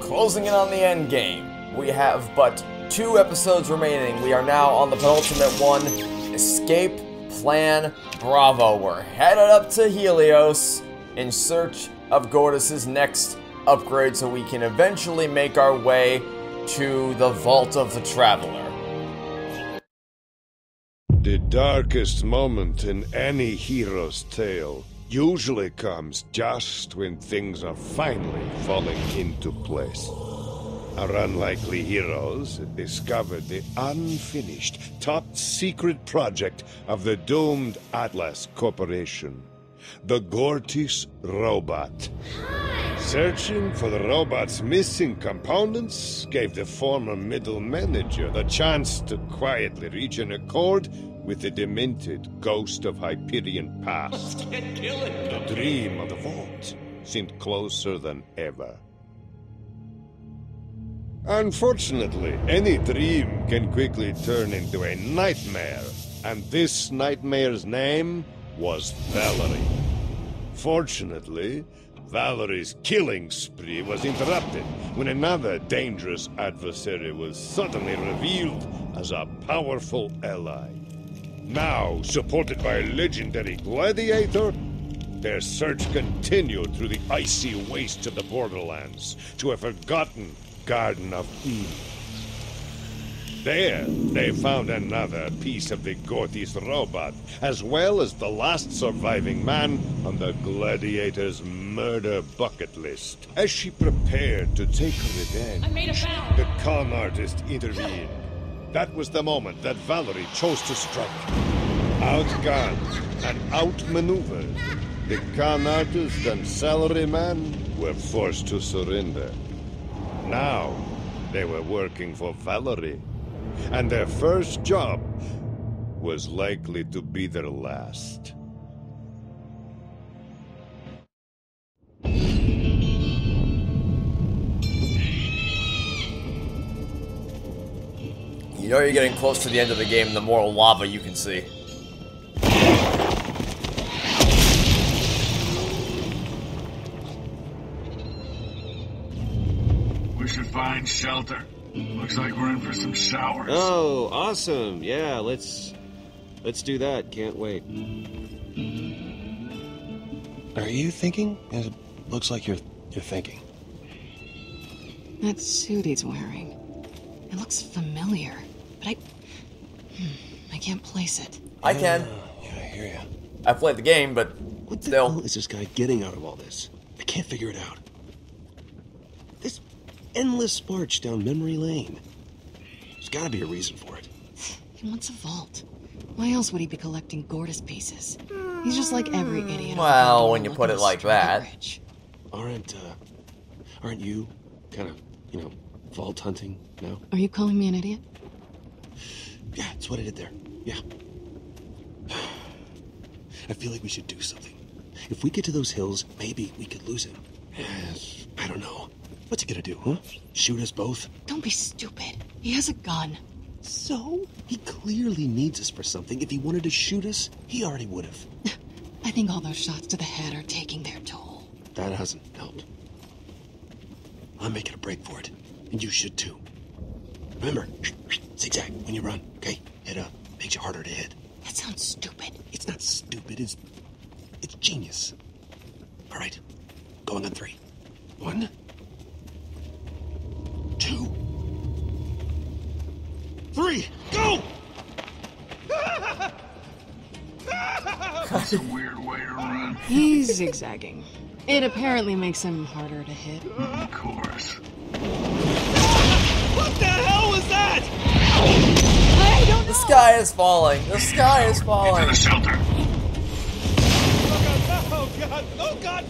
closing in on the end game. We have but 2 episodes remaining. We are now on the penultimate one, Escape Plan Bravo. We're headed up to Helios in search of Gortys' next upgrade so we can eventually make our way to the Vault of the Traveler. The darkest moment in any hero's tale usually comes just when things are finally falling into place. Our unlikely heroes had discovered the unfinished, top-secret project of the doomed Atlas Corporation, the Gortys robot. Searching for the robot's missing components gave the former middle manager the chance to quietly reach an accord with the demented ghost of Hyperion past. The dream of the vault seemed closer than ever. Unfortunately, any dream can quickly turn into a nightmare, and this nightmare's name was Valerie. Fortunately, Valerie's killing spree was interrupted when another dangerous adversary was suddenly revealed as a powerful ally. Now, supported by a legendary gladiator, their search continued through the icy wastes of the Borderlands to a forgotten Garden of Eden. There, they found another piece of the Gortys robot, as well as the last surviving man on the Gladiator's murder bucket list. As she prepared to take revenge, I made a vow. the con artist intervened. That was the moment that Valerie chose to strike. Outgunned and outmaneuvered, the con artist and salaryman were forced to surrender. Now, they were working for Valerie, and their first job was likely to be their last. You know you're getting close to the end of the game the more lava you can see. We should find shelter. Looks like we're in for some showers. Oh, awesome. Yeah, let's do that. Can't wait. Are you thinking? It looks like you're thinking. That suit he's wearing. It looks familiar, but I can't place it. I can. Yeah, I hear you. I played the game, but What the still. hell is this guy getting out of all this? I can't figure it out. This endless march down memory lane. There's gotta be a reason for it. He wants a vault. Why else would he be collecting Gortys pieces? He's just like every idiot. Well, when you put it like that. Aren't you kind of, vault hunting now? Are you calling me an idiot? Yeah, that's what I did there. Yeah. I feel like we should do something. If we get to those hills, maybe we could lose him. I don't know. What's he gonna do, huh? Shoot us both? Don't be stupid. He has a gun. So? He clearly needs us for something. If he wanted to shoot us, he already would have. I think all those shots to the head are taking their toll. That hasn't helped. I'm making a break for it. And you should too. Remember, zigzag when you run, okay? It makes you harder to hit. That sounds stupid. It's not stupid, it's genius. All right, going on 3. 1, 2, 3, go! That's a weird way to run. He's zigzagging. It apparently makes him harder to hit. Of course. What the hell was that? I don't know. The sky is falling. The sky is falling. Into the shelter. Oh God! Oh God!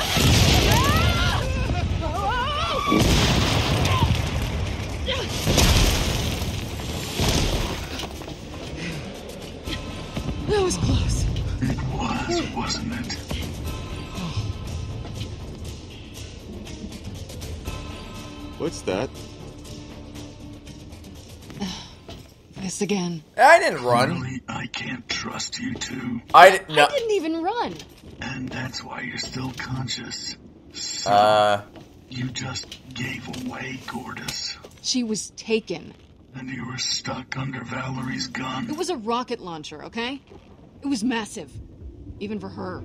That was close. It was, wasn't it? What's that? This again. I didn't run. Really, I can't trust you two. I didn't. No. I didn't even run. And that's why you're still conscious. So, you just gave away, Gortys. She was taken. And you were stuck under Valerie's gun. It was a rocket launcher, okay? It was massive. Even for her.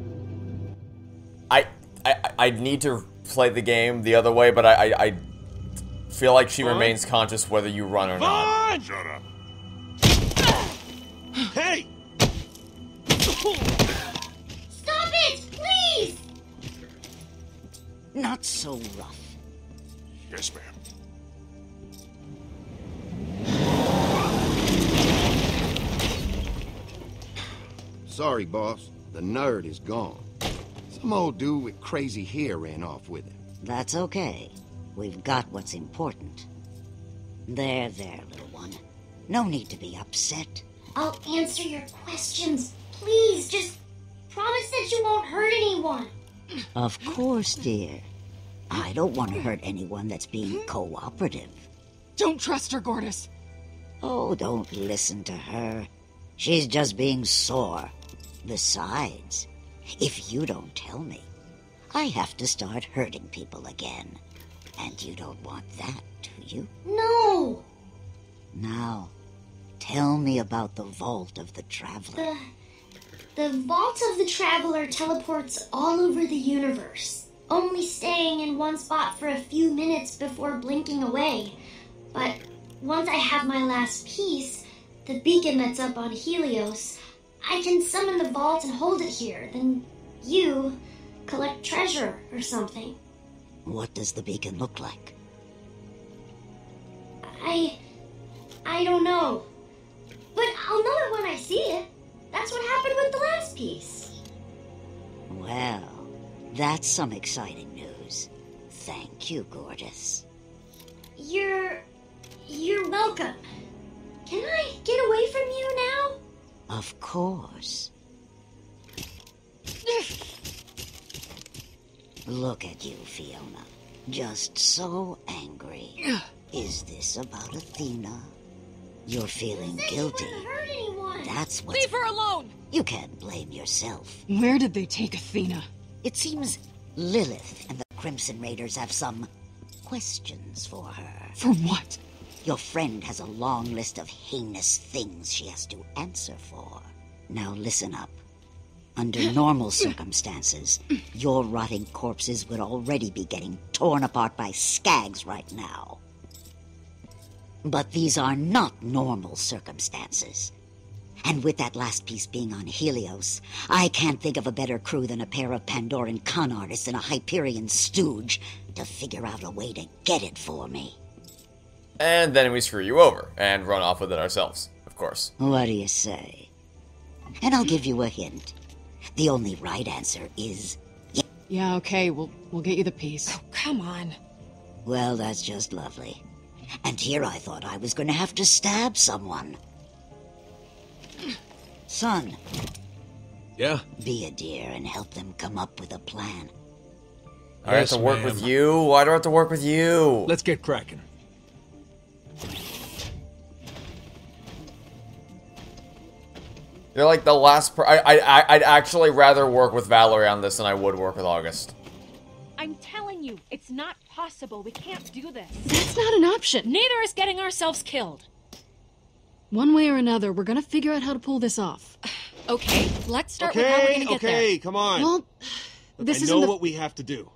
I need to play the game the other way, but I feel like she remains conscious whether you run or not. Shut up. Hey! Stop it, please! Not so rough. Yes, ma'am. Sorry, boss. The nerd is gone. Some old dude with crazy hair ran off with him. That's okay. We've got what's important. There, little one. No need to be upset. I'll answer your questions. Please, just promise that you won't hurt anyone. Of course, dear. I don't want to hurt anyone that's being cooperative. Don't trust her, Gortys. Oh, don't listen to her. She's just being sore. Besides, if you don't tell me, I have to start hurting people again. And you don't want that, do you? No. Now, tell me about the Vault of the Traveler. The Vault of the Traveler teleports all over the universe, only staying in one spot for a few minutes before blinking away. But once I have my last piece, the beacon that's up on Helios, I can summon the vault and hold it here. Then you collect treasure or something. What does the beacon look like? I don't know. But I'll know it when I see it. That's what happened with the last piece. Well, that's some exciting news. Thank you, Gortys. You're welcome. Can I get away from you now? Of course. Look at you, Fiona. Just so angry. Is this about Athena? You're feeling guilty. You wouldn't hurt anyone. That's what. Leave her alone! You can't blame yourself. Where did they take Athena? It seems Lilith and the Crimson Raiders have some questions for her. For what? Your friend has a long list of heinous things she has to answer for. Now listen up. Under normal circumstances, your rotting corpses would already be getting torn apart by skags right now. But these are not normal circumstances. And with that last piece being on Helios, I can't think of a better crew than a pair of Pandoran con artists and a Hyperion stooge to figure out a way to get it for me. And then we screw you over and run off with it ourselves, of course. What do you say? And I'll give you a hint. The only right answer is yes. Yeah, okay, we'll get you the piece. Oh, come on. Well, that's just lovely. And here I thought I was going to have to stab someone. Son. Yeah? Be a dear and help them come up with a plan. I have to work with you? Why do I have to work with you? Let's get cracking. You're like the last I'd actually rather work with Valerie on this than I would work with August. I'm telling you, it's not possible. We can't do this. That's not an option. Neither is getting ourselves killed. One way or another, we're gonna figure out how to pull this off. Okay, let's start with how we're gonna get there. Okay, come on. Well, this I isn't know what we have to do.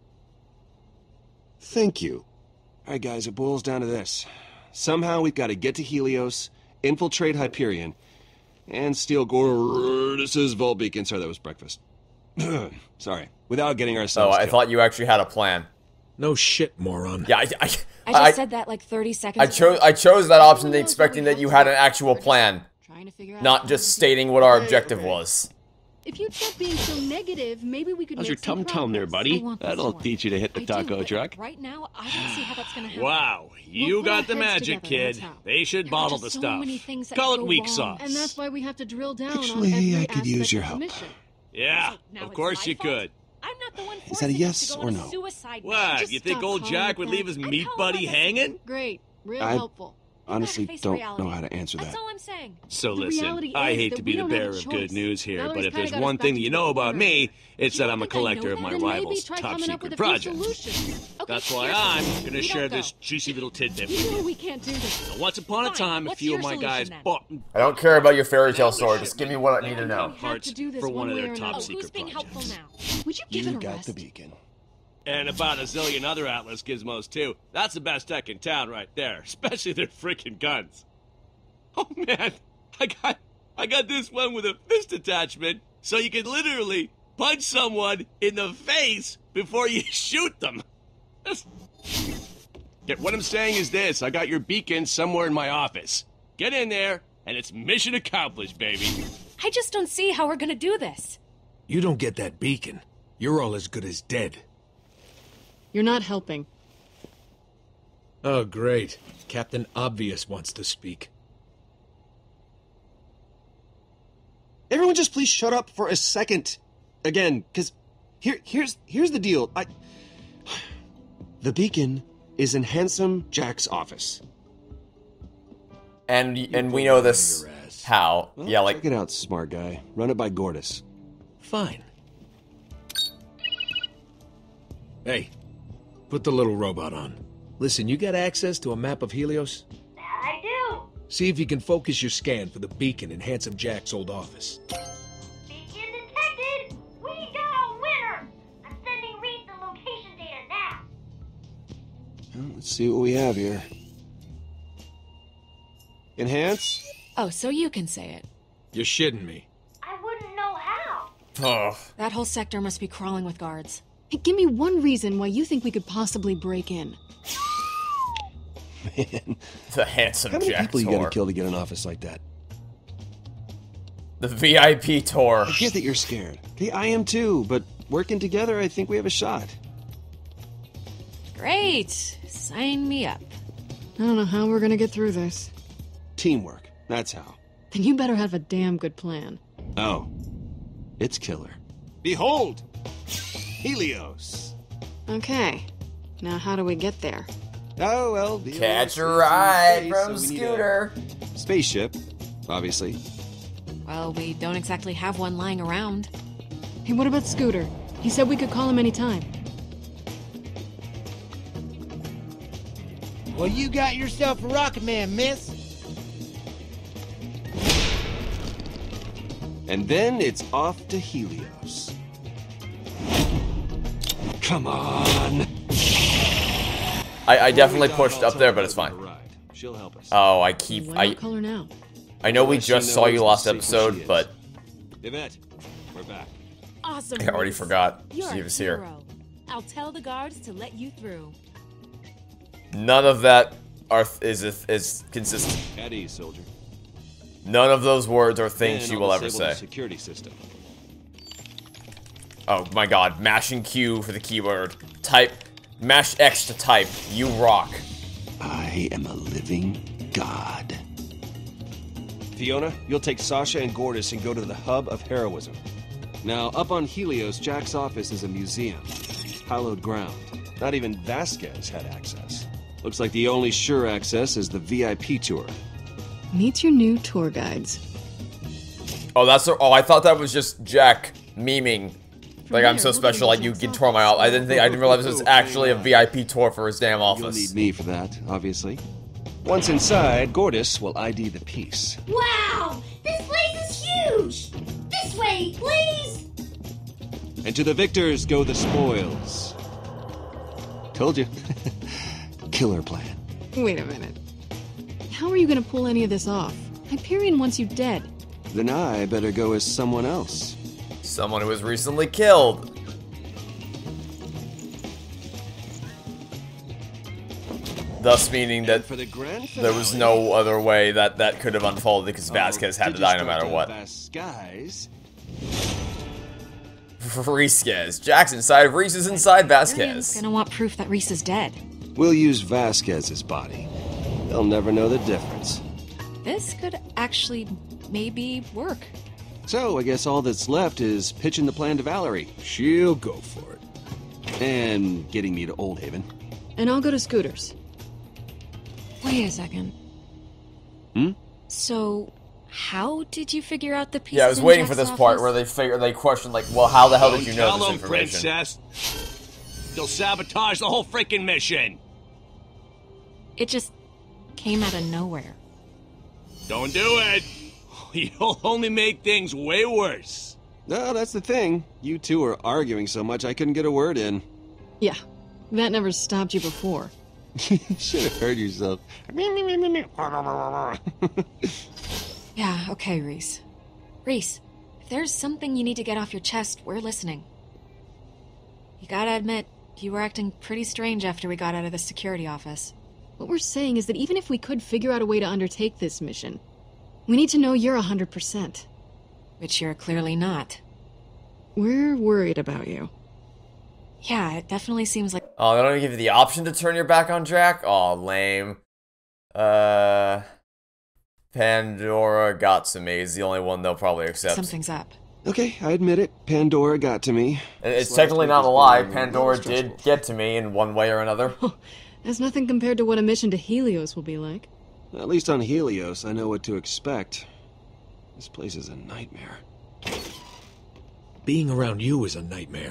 Thank you. All right, guys, it boils down to this. Somehow we've got to get to Helios, infiltrate Hyperion, and steal Gortys' Vault Beacon. Sorry, that was breakfast. Sorry. Without getting ourselves I thought you actually had a plan. No shit, moron. Yeah, I just said that like 30 seconds ago. I chose that option expecting that you had an actual plan, trying to figure out not just stating what our objective was. If you'd stop being so negative, maybe we could How's make your some tum-tum there, progress. buddy? I want this That'll one. teach you to hit the I do, taco but truck. Right now, I don't see how that's gonna happen. Wow, We'll you put our got the heads magic, together, kid. that's how. They should There are bottle just the so stuff. many things that Call could it go weak wrong. sauce. And that's why we have to drill down on Actually, every I could use aspect your of the help. mission. Yeah, So now of it's course my you fault? could. I'm not the one Is that a forcing us yes to go or on no? a suicide What, mission. you think stop old calling Jack it would that. leave his I'm meat calling buddy it- hanging? Great. Real I- helpful. honestly face don't reality. know how to answer That's that. all I'm saying. So The listen, reality I is hate that to we be the don't have a bearer of good choice. news here, Valerie's but if kinda there's got us one back thing to that you know about me, it's You that don't I'm a think I know collector of that? my Then maybe rival's try top coming up with secret a few projects. solutions. Okay, That's why here's I'm something. gonna We share don't this go. juicy little tidbit You with know you. we can't do this. Now, once upon a Fine. time, a What's few your of my guys solution, then? bought I don't care about your fairy tale story. Just give me what I need to know. have parts to do this for one one of way their or top another. Who's secret being helpful projects. now? Would you give You it a got rest? the beacon. And about a zillion other Atlas gizmos, too. That's the best tech in town right there, especially their freaking guns. Oh, man, I got this one with a fist attachment, so you can literally punch someone in the face before you shoot them. Yeah, what I'm saying is this, I got your beacon somewhere in my office. Get in there, and it's mission accomplished, baby. I just don't see how we're gonna do this. You don't get that beacon, you're all as good as dead. You're not helping. Oh, great. Captain Obvious wants to speak. Everyone just please shut up for a second. Again, because here's the deal. The beacon is in Handsome Jack's office. And we know this how. Well, Yeah, like check it out, smart guy. Run it by Gortys. Fine. Hey, put the little robot on. Listen, you got access to a map of Helios? That I do. See if you can focus your scan for the beacon in Handsome Jack's old office. Beacon detected. We got a winner. I'm sending Reed the location data now. Well, let's see what we have here. Enhance? Oh, so you can say it. You're shitting me. I wouldn't know how. oh, That whole sector must be crawling with guards. Hey, give me one reason why you think we could possibly break in. Man, the Handsome how many Jack people you gotta tour. kill to get an office like that? The VIP tour. I get that you're scared. Okay, I am too, but working together, I think we have a shot. Great. Sign me up. I don't know how we're gonna get through this. Teamwork, that's how. Then you better have a damn good plan. Oh, it's killer. Behold! Helios! Okay. Now how do we get there? Oh, well, Catch a Helios is ride in from space, so we need a Scooter. spaceship, obviously. Well, we don't exactly have one lying around. Hey, what about Scooter? He said we could call him anytime. Well, you got yourself a rocket man, miss. And then it's off to Helios. Come on! I definitely pushed up there, but it's fine. She'll help us. Oh, I keep Why not call her now? I know we Unless she just saw you knows last to see who she episode, is. but Yvette, we're back. Awesome. I already Reese. forgot You're she a was here. hero. I'll tell the guards to let you through. None of that is consistent. At ease, soldier. None of those words are things And she I'll will ever disable the say. security system. Oh my god, mashing Q for the keyword. Type, mash X to type, you rock. I am a living god. Fiona, you'll take Sasha and Gortys and go to the hub of heroism. Now, up on Helios, Jack's office is a museum. Hallowed ground. Not even Vasquez had access. Looks like the only sure access is the VIP tour. Meet your new tour guides. Oh, oh, I thought that was just Jack memeing. Like, I'm so there, we'll special, go like, to you Jack's can tour my office. I didn't realize this was actually a VIP tour for his damn You'll office. need me for that, obviously. Once inside, Gortys will ID the piece. Wow! This place is huge! This way, please! And to the victors go the spoils. Told you. Killer plan. Wait a minute. How are you gonna pull any of this off? Hyperion wants you dead. Then I better go as someone else. Someone who was recently killed. Thus meaning that For the grand there was finale, no other way that could have unfolded because Vasquez had to die no matter what. Vasquez. Vasquez. Jack's inside, Reese is inside Hyperion's Vasquez. gonna want proof that Reese is dead. We'll use Vasquez's body. They'll never know the difference. This could actually maybe work. So I guess all that's left is pitching the plan to Valerie. She'll go for it. And getting me to Old Haven. And I'll go to Scooter's. Wait a second. So, how did you figure out the pieces? Yeah, I was waiting for this part where they question, like, well, how the hell did you know Tell this them, information? Princess. You'll sabotage the whole freaking mission. It just came out of nowhere. Don't do it. You'll only make things way worse. No, that's the thing. You two are arguing so much I couldn't get a word in. Yeah, that never stopped you before. You should have heard yourself. Yeah, okay, Reese. Reese, if there's something you need to get off your chest, we're listening. You gotta admit, you were acting pretty strange after we got out of the security office. What we're saying is that even if we could figure out a way to undertake this mission, we need to know you're 100%. Which you're clearly not. We're worried about you. Yeah, it definitely seems like... Oh, they don't even give you the option to turn your back on Jack? Oh, lame. Pandora got to me is the only one they'll probably accept. Something's up. Okay, I admit it. Pandora got to me. It's technically not a lie. Pandora did get to me in one way or another. That's nothing compared to what a mission to Helios will be like. At least on Helios, I know what to expect. This place is a nightmare. Being around you is a nightmare.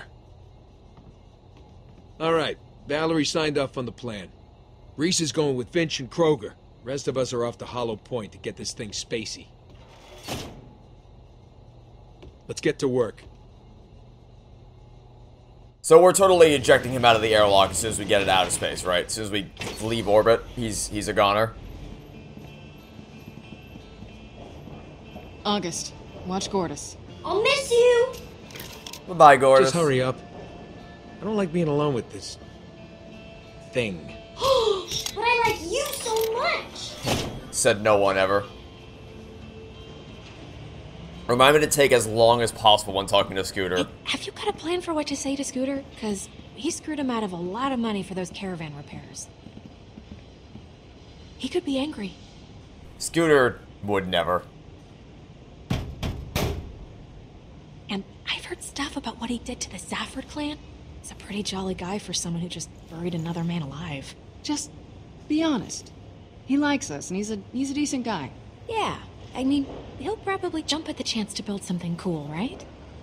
Alright, Valerie signed off on the plan. Reese is going with Finch and Kroger. Rest of us are off to Hollow Point to get this thing spacey. Let's get to work. So we're totally ejecting him out of the airlock as soon as we get it out of space, right? As soon as we leave orbit, he's a goner. August, watch Gortys. I'll miss you! Bye-bye, Gortys. Just hurry up. I don't like being alone with this... thing. But I like you so much! Said no one ever. Remind me to take as long as possible when talking to Scooter. Hey, have you got a plan for what to say to Scooter? Because he screwed him out of a lot of money for those caravan repairs. He could be angry. Scooter would never. And I've heard stuff about what he did to the Safford clan. He's a pretty jolly guy for someone who just buried another man alive. Just be honest. He likes us, and he's a decent guy. Yeah, I mean, he'll probably jump at the chance to build something cool, right?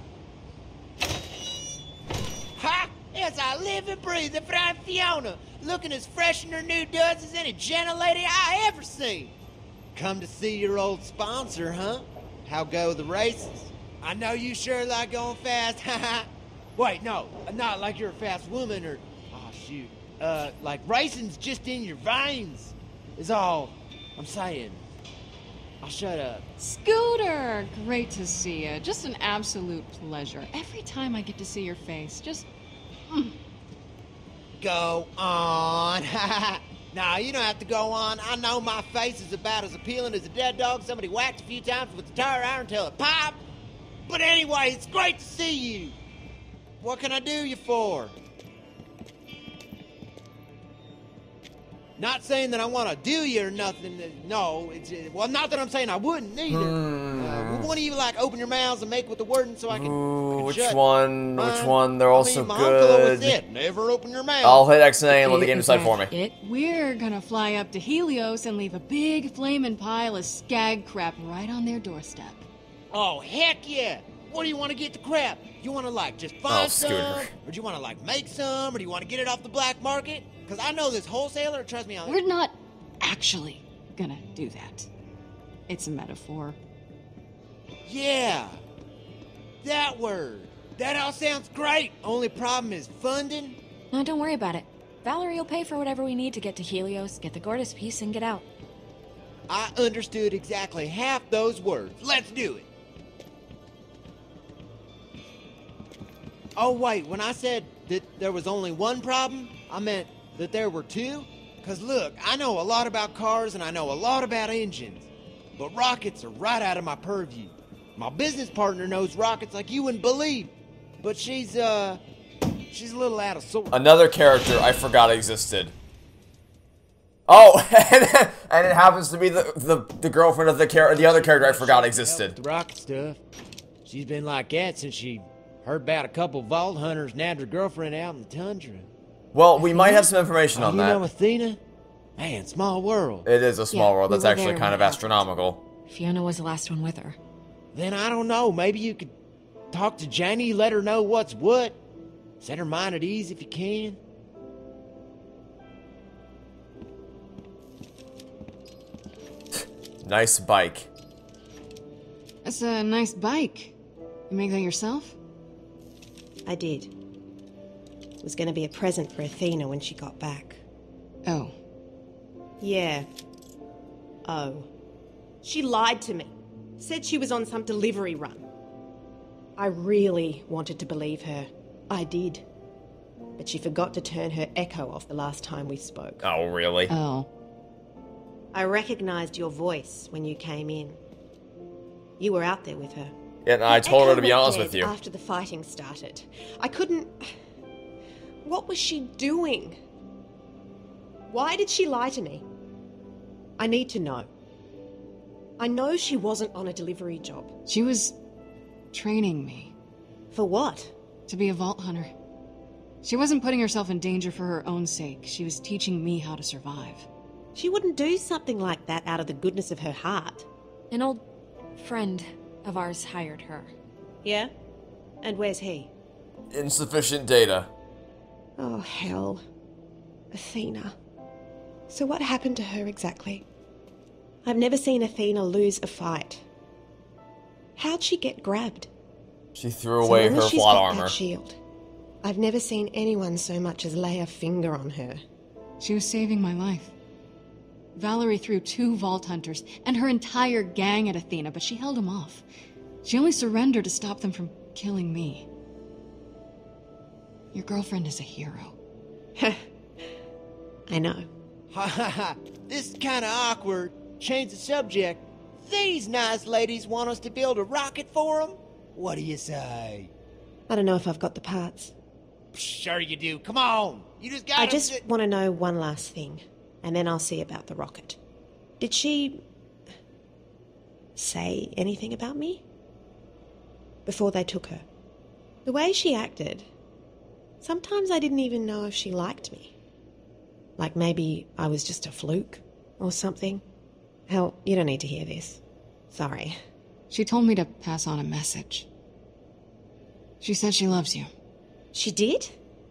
Ha! Yes, I live and breathe the Fry Fiona, looking as fresh in her new duds as any gentle lady I ever seen. Come to see your old sponsor, huh? How go the races? I know you sure like going fast, haha. Wait, no, not like you're a fast woman or... Oh, shoot. Like racing's just in your veins, is all I'm saying. I'll shut up. Scooter! Great to see you. Just an absolute pleasure. Every time I get to see your face, just... Go on. Nah, you don't have to go on. I know my face is about as appealing as a dead dog somebody whacked a few times with a tire iron till it popped. But anyway, it's great to see you. What can I do you for? Not saying that I want to do you or nothing. No, it's well, not that I'm saying I wouldn't either. Would one of you like open your mouths and make with the wording so I can? Ooh, which shut? one? Which one? They're all so my uncle always good. said, never open your mouth. I'll hit X and A and let the game decide for me. We're gonna fly up to Helios and leave a big flaming pile of skag crap right on their doorstep. Oh, heck yeah! What do you want to get the crap? You want to like just find some? Or do you want to like make some? Or do you want to get it off the black market? Because I know this wholesaler, trust me. We're not actually gonna do that. It's a metaphor. Yeah, that word. That all sounds great. Only problem is funding. No, don't worry about it. Valerie will pay for whatever we need to get to Helios, get the Gortys piece, and get out. I understood exactly half those words. Let's do it. Oh, wait, when I said that there was only one problem, I meant that there were two? Because look, I know a lot about cars and I know a lot about engines, but rockets are right out of my purview. My business partner knows rockets like you wouldn't believe, but she's a little out of sorts. Another character I forgot existed. Oh, and it happens to be the girlfriend of the other character I forgot existed. The rocket stuff. She's been like that since she heard about a couple vault hunters nabbed her girlfriend out in the tundra. Well, we might have some information on you that. know Athena? Man, small world. It is a small world. we That's were actually there kind when of it happened. astronomical. Fiona was the last one with her. Then I don't know. Maybe you could talk to Janie, let her know what's what. Set her mind at ease if you can. Nice bike. That's a nice bike. You make that yourself? I did. It was going to be a present for Athena when she got back. Oh. Yeah. Oh. She lied to me. Said she was on some delivery run. I really wanted to believe her. I did. But she forgot to turn her echo off the last time we spoke. Oh, really? Oh. I recognized your voice when you came in. You were out there with her. Yeah, and I told her to be Echo went honest dead with you. After the fighting started. I couldn't... What was she doing? Why did she lie to me? I need to know. I know she wasn't on a delivery job. She was training me. For what? To be a vault hunter. She wasn't putting herself in danger for her own sake. She was teaching me how to survive. She wouldn't do something like that out of the goodness of her heart. An old friend of ours hired her. Yeah? And where's he? Insufficient data. Oh, hell. Athena. So what happened to her exactly? I've never seen Athena lose a fight. How'd she get grabbed? She threw away long as her she's plot got armor. That shield. I've never seen anyone so much as lay a finger on her. She was saving my life. Valerie threw 2 Vault Hunters and her entire gang at Athena, but she held them off. She only surrendered to stop them from killing me. Your girlfriend is a hero. I know. Ha ha ha. This is kind of awkward. Change the subject. These nice ladies want us to build a rocket for them? What do you say? I don't know if I've got the parts. Sure you do. Come on. You just got I just want to know one last thing, and then I'll see about the rocket. Did she say anything about me? Before they took her? The way she acted, sometimes I didn't even know if she liked me. Like maybe I was just a fluke or something. Hell, you don't need to hear this. Sorry. She told me to pass on a message. She said she loves you. She did?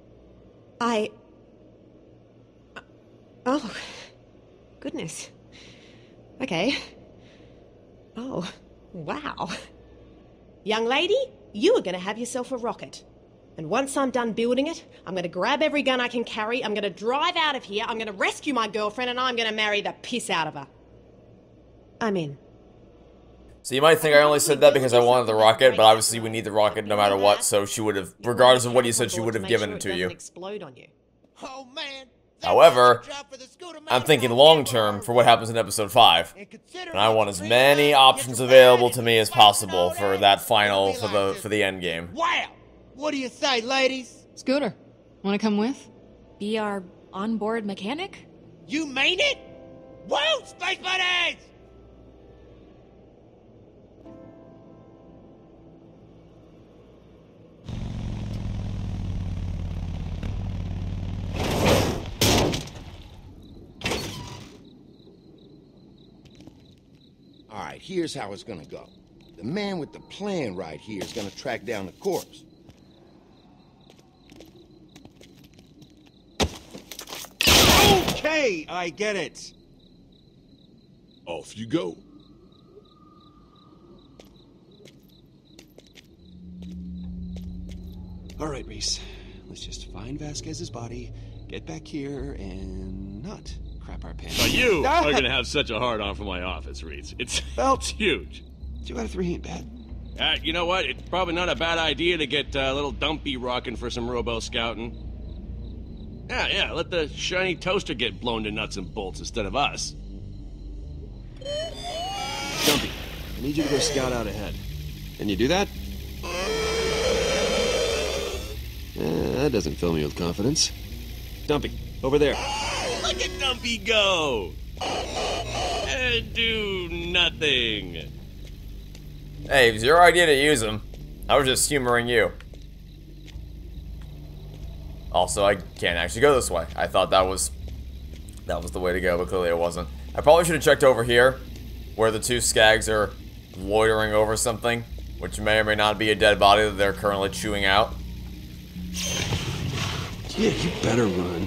Oh, goodness. Okay. Oh, wow. Young lady, you are going to have yourself a rocket. And once I'm done building it, I'm going to grab every gun I can carry, I'm going to drive out of here, I'm going to rescue my girlfriend, and I'm going to marry the piss out of her. I'm in. So you might think I only said that because I wanted the rocket, but obviously we need the rocket no matter what, so she would have, regardless of what you said, she would have given it to you. Explode on you. Oh, man. However, I'm thinking long term for what happens in episode 5. And I want as many options available to me as possible for that final, for the end game. Wow! What do you say, ladies? Scooter, want to come with? Be our onboard mechanic? You mean it? Whoa, Space Buddies! Alright, here's how it's gonna go. The man with the plan right here is gonna track down the corpse. Okay, I get it. Off you go. All right, Reese. Let's just find Vasquez's body, get back here, and not crap our pants. But you are gonna have such a hard-on for my office, Reese. It's huge. 2 out of 3 ain't bad. You know what? It's probably not a bad idea to get a little Dumpy rocking for some robo-scouting. Yeah, let the shiny toaster get blown to nuts and bolts instead of us. Dumpy, I need you to go scout out ahead. Can you do that? That doesn't fill me with confidence. Dumpy, over there. Look at Dumpy go! And do nothing. Hey, it was your idea to use him. I was just humoring you. Also, I can't actually go this way. I thought that was That was the way to go, but clearly it wasn't. I probably should have checked over here, where the two skags are loitering over something, which may or may not be a dead body that they're currently chewing out. Yeah, you better run.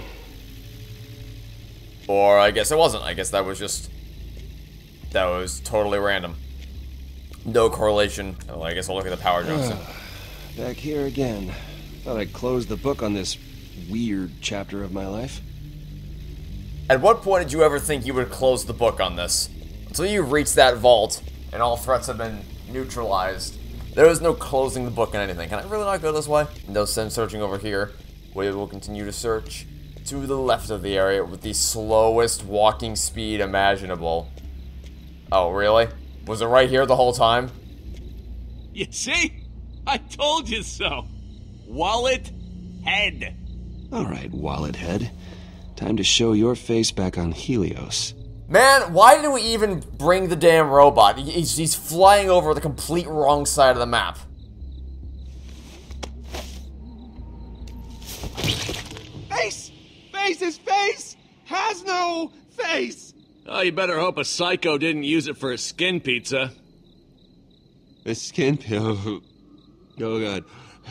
Or I guess it wasn't. I guess that was just... that was totally random. No correlation. Oh, I guess I'll look at the power junction. Back here again. Thought I'd close the book on this weird chapter of my life. At what point did you ever think you would close the book on this? Until you reached that vault, and all threats have been neutralized. There is no closing the book on anything. Can I really not go this way? No sense searching over here. We will continue to search to the left of the area with the slowest walking speed imaginable. Oh, really? Was it right here the whole time? You see? I told you so. Wallet head. Alright, wallet head. Time to show your face back on Helios. Man, why did we even bring the damn robot? He's flying over the complete wrong side of the map. Face! His face has no face! Oh, you better hope a psycho didn't use it for a skin pizza. A skin pizza? Oh, God.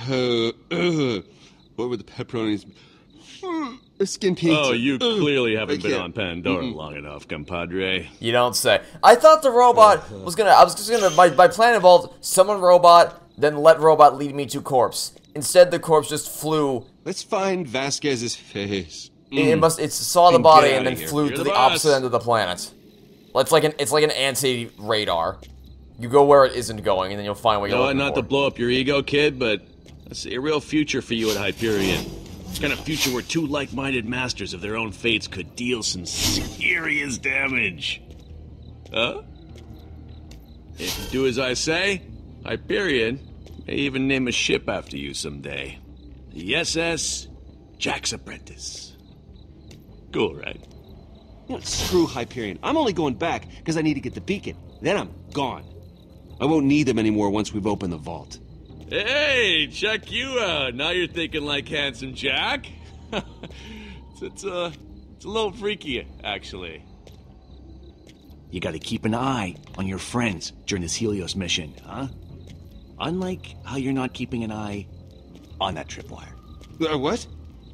What were the pepperonis? A skin pizza. Oh, you clearly haven't been on Pandora long enough, compadre. You don't say. I thought the robot was gonna... I was just gonna... My plan involved summon robot, then let robot lead me to corpse. Instead, the corpse just flew... Let's find Vasquez's face. It saw the body and then flew to the opposite end of the planet. It's like an anti-radar. You go where it isn't going, and then you'll find what you're looking for. Not to blow up your ego, kid, but I see a real future for you at Hyperion. It's kind of future where two like-minded masters of their own fates could deal some serious damage. Huh? If you do as I say, Hyperion may even name a ship after you someday. The SS Jack's Apprentice. Cool, right? You know, screw Hyperion. I'm only going back because I need to get the beacon. Then I'm gone. I won't need them anymore once we've opened the vault. Hey, check you out. Now you're thinking like Handsome Jack. it's a little freaky, actually. You gotta keep an eye on your friends during this Helios mission, huh? Unlike how you're not keeping an eye on that tripwire. What?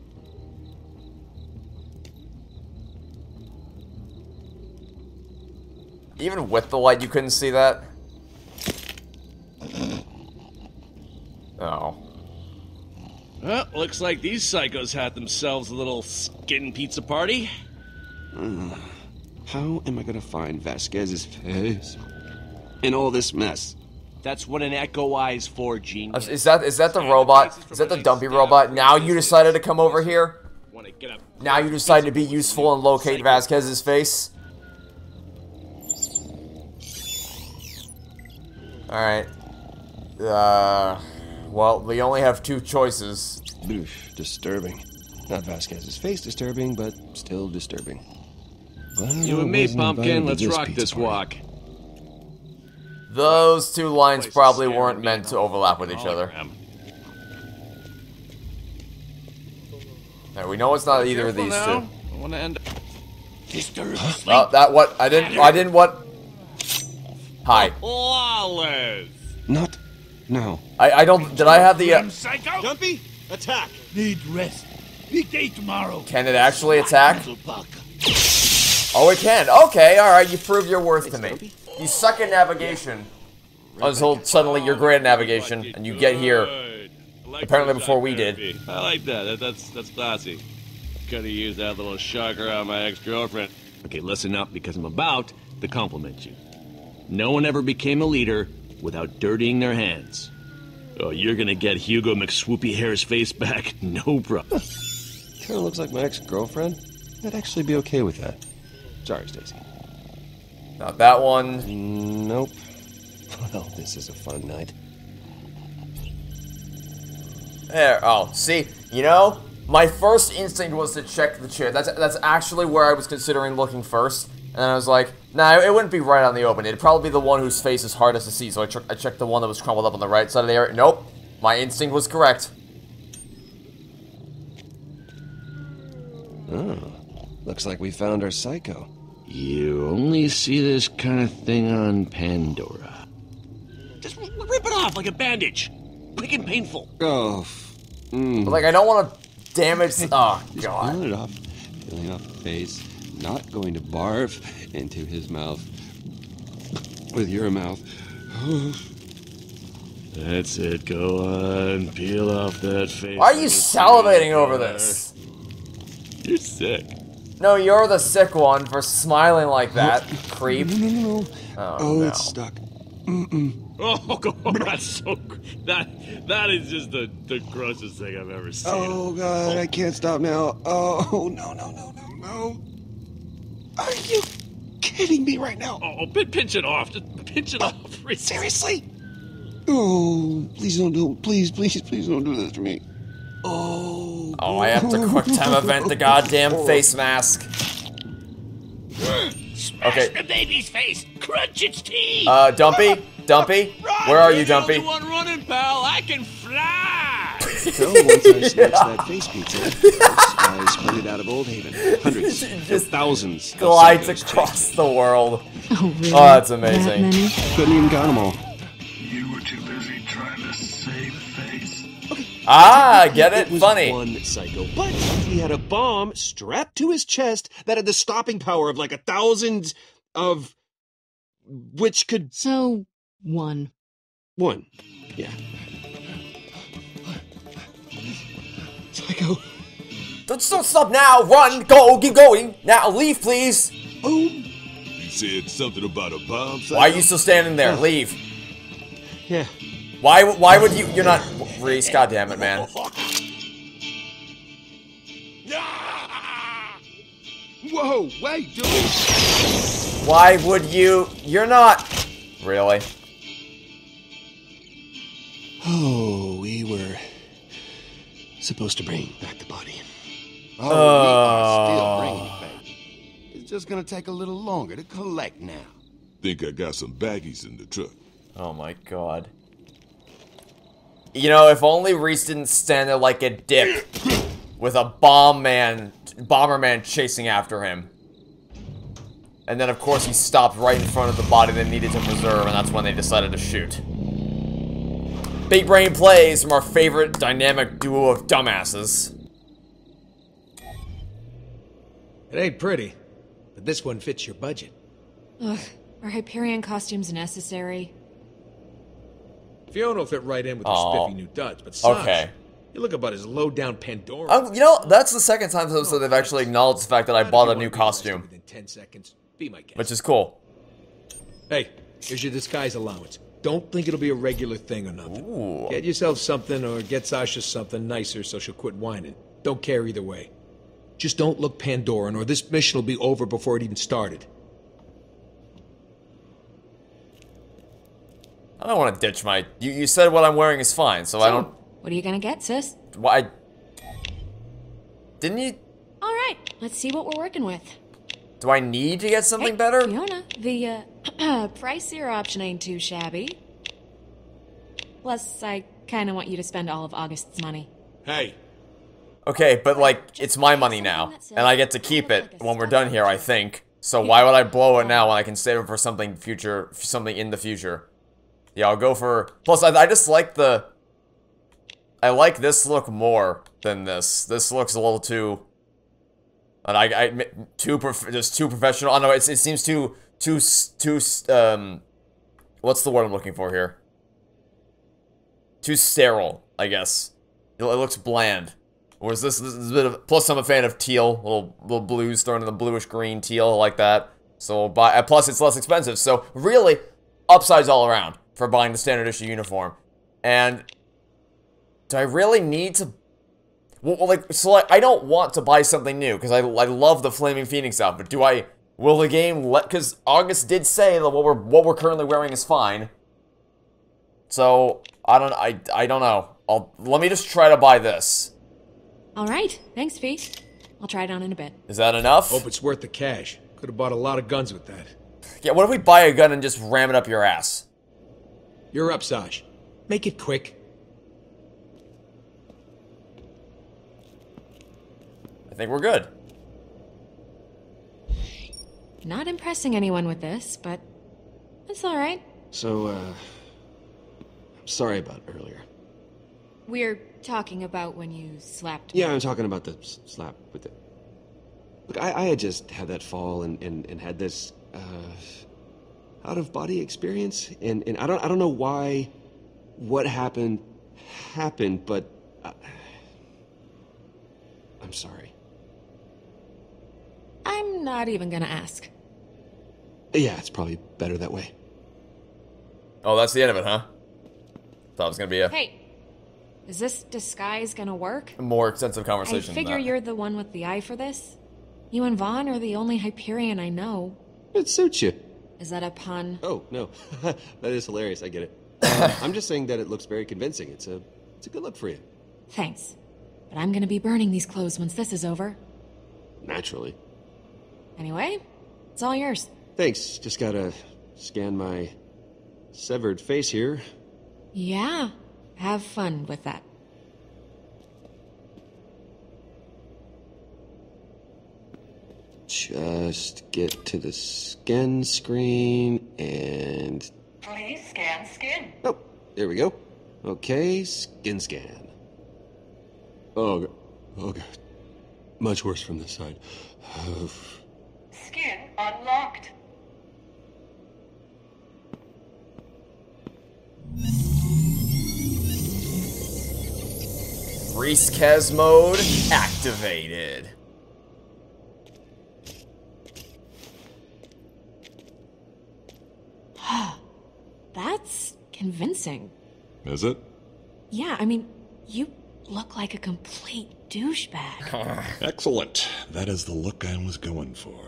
Even with the light, you couldn't see that? Oh. Well, looks like these psychos had themselves a little skin pizza party. How am I gonna find Vasquez's face in all this mess? That's what an Echo Eye's for, genius. Is that the robot? Is that the dumpy robot? Now you decided to come over here? Now you decided to be useful and locate Vasquez's face? Alright. Well, we only have two choices. Disturbing. Not Vasquez's face disturbing, but still disturbing. You and me, Pumpkin, let's rock this walk. Those two lines probably weren't meant to overlap with each other. Right, we know it's not either of these two. I want to end. Oh, that what? I didn't what? Hi. Flawless. Not. No. I don't. Did I have the? Dumpy, attack. Need rest. Big day tomorrow. Can it actually attack? Oh, it can. Okay, all right. You prove your worth to me. You suck at navigation until suddenly you're great at navigation, and you get here apparently before we did. I like that. That's classy. Could have used that little shocker on my ex-girlfriend. Okay, listen up, because I'm about to compliment you. No one ever became a leader without dirtying their hands. Oh, you're gonna get Hugo McSwoopy Hair's face back, no problem. Kinda looks like my ex-girlfriend. I'd actually be okay with that. Sorry, Stacy. Not that one. Nope. Well, this is a fun night. There. Oh, see, you know, my first instinct was to check the chair. That's actually where I was considering looking first. And I was like, nah, it wouldn't be right on the open. It'd probably be the one whose face is hardest to see. So I checked the one that was crumpled up on the right side of the area. Nope. My instinct was correct. Oh. Looks like we found our psycho. You only see this kind of thing on Pandora. Just rip it off like a bandage. Quick and painful. Oh. Like, I don't want to damage... Oh, Just God. peel it off. Peeling off the face. Not going to barf into his mouth. With your mouth. That's it. Go on. Peel off that face. Why are you salivating over this? You're sick. No, you're the sick one for smiling like that, creep. No. Oh, no. It's stuck. Oh, God, that's so... That is just the grossest thing I've ever seen. Oh, God, I can't stop now. Oh, no. Are you kidding me right now? Oh, pinch it off. Just pinch it off. Seriously? Oh, please don't do it. Please don't do this to me. Oh, I have to quick time event the goddamn face mask. Smash the baby's face. Crunch its teeth. Dumpy? Where are you, Dumpy? You're the only one running, pal. I can fly. So once I snatched that face pizza, I spread it out of Old Haven. Hundreds, just thousands. Glides across the world. Oh, really? Oh, that's amazing. Couldn't even count them all. You were too busy trying to save face. Get it? Was Funny. one psycho, but he had a bomb strapped to his chest that had the stopping power of like 1,000 of which could... So, one. One. Yeah. Psycho. Don't stop now. Run. Go. Keep going. Now, leave, please. Oh. You said something about a bomb? Why are you still standing there? Leave. Yeah. Why would you... You're not... Reese, goddammit, man. Whoa, wait, dude! Why would you... You're not... Really? Oh, we were supposed to bring back the body. Oh, we are still bringing it back. It's just gonna take a little longer to collect now. Think I got some baggies in the truck. Oh my god. You know, if only Reese didn't stand there like a dick with a Bomberman chasing after him. And then, of course, he stopped right in front of the body they needed to preserve, and that's when they decided to shoot. Big brain plays from our favorite dynamic duo of dumbasses. It ain't pretty, but this one fits your budget. Ugh, are Hyperion costumes necessary? Fiona will fit right in with her spiffy new duds, but Saj, okay. you look about as low down Pandora. You know, that's the second time so they've actually acknowledged the fact that I bought a new costume. Within 10 seconds, be my guest. Which is cool. Hey, here's your disguise allowance. Don't think it'll be a regular thing or nothing. Ooh. Get yourself something or get Sasha something nicer so she'll quit whining. Don't care either way. Just don't look Pandoran or this mission will be over before it even started. I don't want to ditch my... You said what I'm wearing is fine, so I don't... What are you gonna get, sis? Why? Didn't you... Alright, let's see what we're working with. Do I need to get something better? Fiona, the, pricier option ain't too shabby. Plus, I kinda want you to spend all of August's money. Hey. Okay, but like, it's my money now, and I get to keep it when we're done here, I think. So why would I blow it now when I can save it for something in the future? Yeah, I'll go for... Plus, I just like the... I like this look more than this. This looks a little too... And just too professional. I don't know, it seems too, what's the word I'm looking for here? Too sterile, I guess. It looks bland. Whereas this is a bit of... Plus, I'm a fan of teal. Little blues thrown in the bluish-green teal, like that. So, plus, it's less expensive. So, really, upsides all around for buying the standard issue uniform. And do I really need to... Well, I don't want to buy something new, because I love the Flaming Phoenix outfit. Will the game let... Because August did say that what we're currently wearing is fine. So, I don't know. Let me just try to buy this. Alright, thanks, Fee. I'll try it on in a bit. Is that enough? Hope it's worth the cash. Could have bought a lot of guns with that. Yeah, what if we buy a gun and just ram it up your ass? You're up, Saj. Make it quick. I think we're good. Not impressing anyone with this, but it's alright. So, I'm sorry about earlier. We're talking about when you slapped. Yeah, I'm talking about the slap with the... Look, I had just had that fall and had this, out-of-body experience, and I don't know why what happened, but I'm sorry. I'm not even gonna ask. Yeah, it's probably better that way. Oh, that's the end of it, huh? Thought it was gonna be a Hey, is this disguise gonna work? more extensive conversation I than figure that. you're the one with the eye for this. You and Vaughn are the only Hyperion I know. It suits you. Is that a pun? Oh, no. That is hilarious, I get it. I'm just saying that it looks very convincing. It's a good look for you. Thanks. But I'm gonna be burning these clothes once this is over. Naturally. Anyway, it's all yours. Thanks. Just gotta scan my severed face here. Yeah, have fun with that. Just get to the scan screen and... Please scan skin. Oh, there we go. Okay, scan. Oh God. Much worse from this side. Skin unlocked. Reese Kez mode activated. That's convincing. Is it? Yeah, I mean, you look like a complete douchebag. Excellent. That is the look I was going for.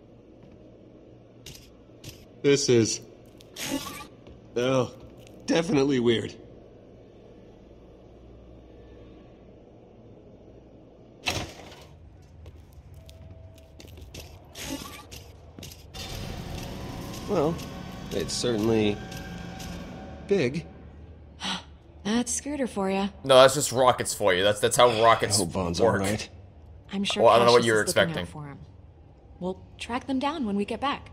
This is... Oh, definitely weird. Well, it's certainly... big. That's Scooter for you. No, that's just rockets for you. That's how rockets I hope Vaughn's work. all right. I'm sure Well, I don't know what Cassius you were is looking out expecting. for him. We'll track them down when we get back.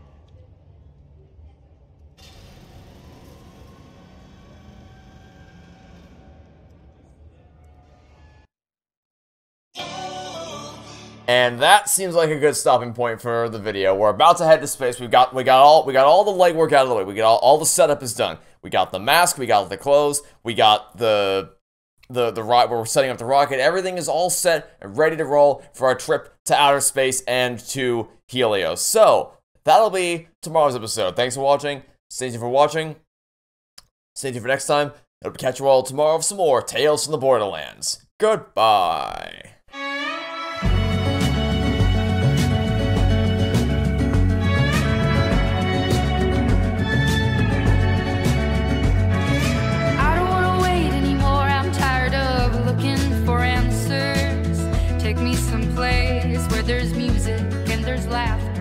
And that seems like a good stopping point for the video. We're about to head to space. We got all the legwork out of the way. We got all the setup is done. We got the mask. We got the clothes. We got the rocket. We're setting up the rocket. Everything is all set and ready to roll for our trip to outer space and to Helios. So that'll be tomorrow's episode. Thanks for watching. Stay tuned for watching. Stay tuned for next time. Hope to catch you all tomorrow for some more Tales from the Borderlands. Goodbye. I don't wanna wait anymore. I'm tired of looking for answers. Take me someplace where there's music and there's laughter.